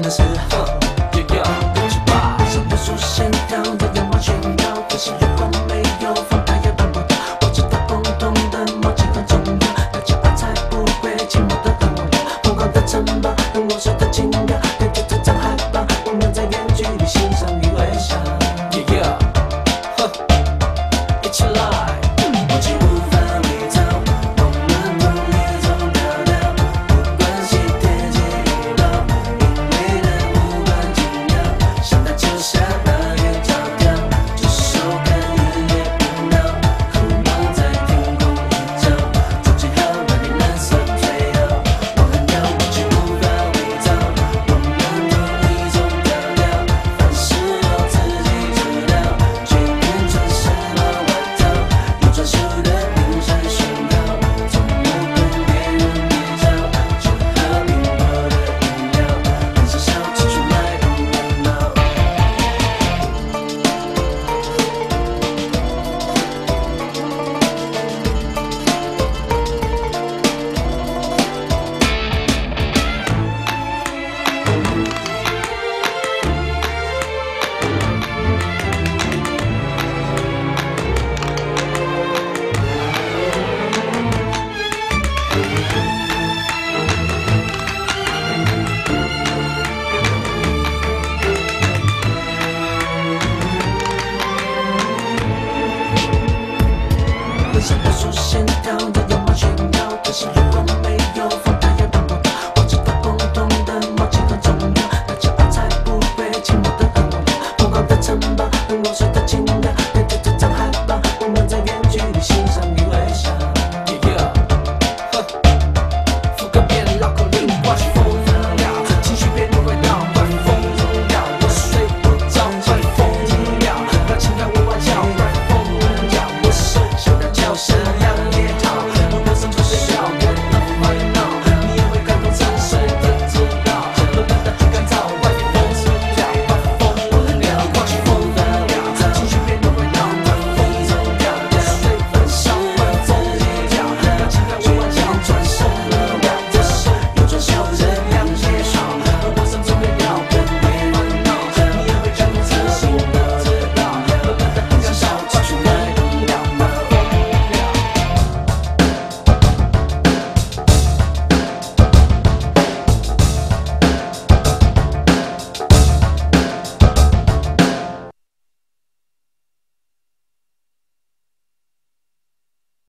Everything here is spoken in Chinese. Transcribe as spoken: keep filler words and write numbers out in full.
的时候，就要跟着吧。手不出线条，这样完全要，可是如果没有放大也办不到。我知道共同的默契很重要，大家才不会寂寞的很无聊。疯狂的城堡，跟我说的情调，感觉这张海报，我们在远距离欣赏与微笑。Yeah yeah， 呵，一起来。 像魔术线条。